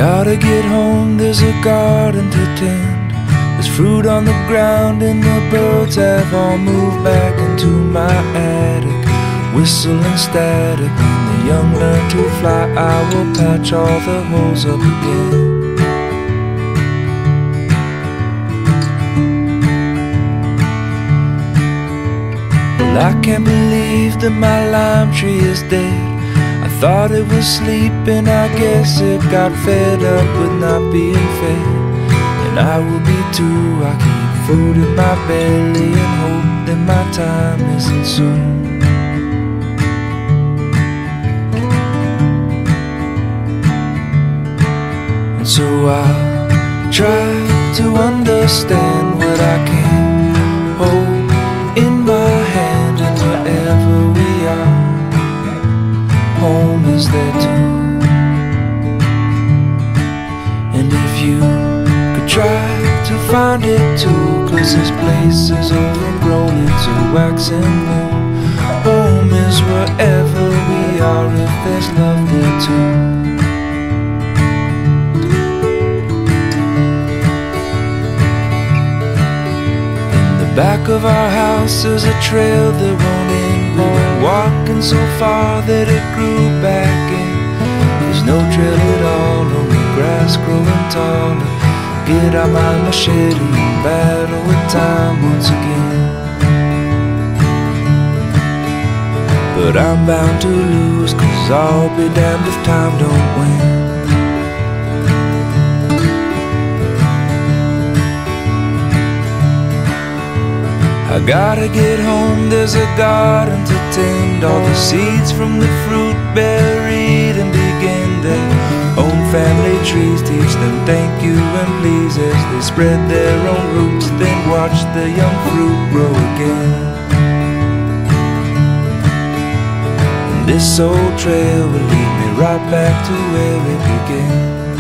Gotta get home, there's a garden to tend. There's fruit on the ground and the birds have all moved back into my attic. Whistling static, when the young learn to fly, I will patch all the holes up again. Well, I can't believe that my lime tree is dead. I thought it was sleeping, I guess it got fed up with not being fed. And I will be too. I keep food in my belly and hope that my time isn't soon. And so I'll try to understand what I can hold in my hand, and wherever we are, home is there too. And if you could try to find it too, 'cause this place is overgrown into wax and moon. Home is wherever we are, if there's love there too. In the back of our house is a trail that won't end. We've been walking so far that it grew back in. There's no trail at all, only grass growing taller. Get out my machete and battle with time once again. But I'm bound to lose, 'cause I'll be damned if time don't win. I gotta get home, there's a garden to tend. All the seeds from the fruit buried and begin their own family trees. Teach them thank you and please as they spread their own roots. Then watch the young fruit grow again. And this old trail will lead me right back to where it began.